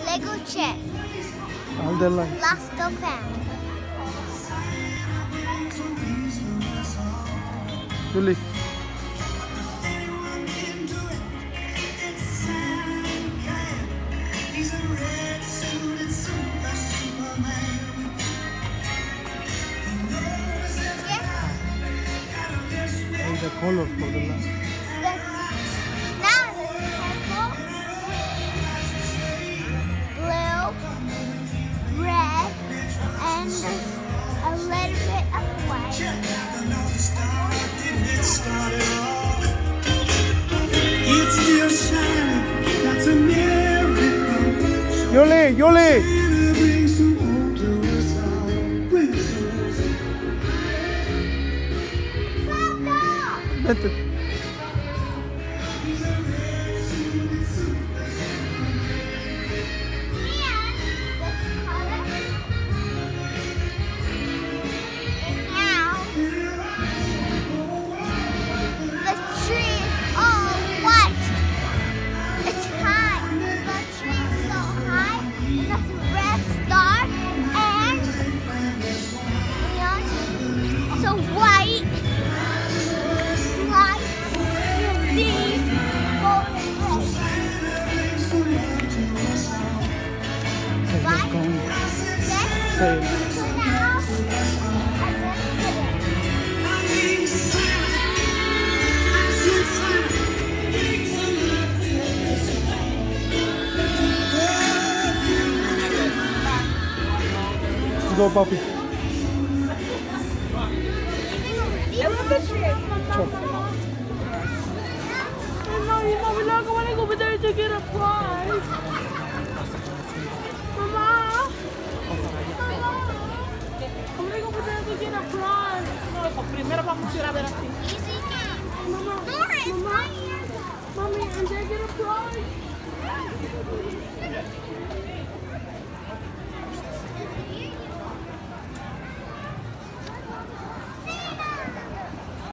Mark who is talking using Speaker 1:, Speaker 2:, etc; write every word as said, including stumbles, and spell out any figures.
Speaker 1: Lego check.
Speaker 2: All the line.
Speaker 1: Last of them.
Speaker 2: Julie. And the colors for the line.
Speaker 1: Now there's purple, blue, red, and a little bit of white.
Speaker 3: It's still shining, that's a miracle.
Speaker 2: Yuli, Yuli.
Speaker 3: Brings some hope to us all. Brings some
Speaker 2: Vete. Say it. Go, puppy. Sure.
Speaker 4: No, you know, we're not going to go over there to get a prize. Mama. I'm going to go over there to get a prize. No, primero vamos a ir a ver así. Mama, Mama, Mommy, and they get a prize.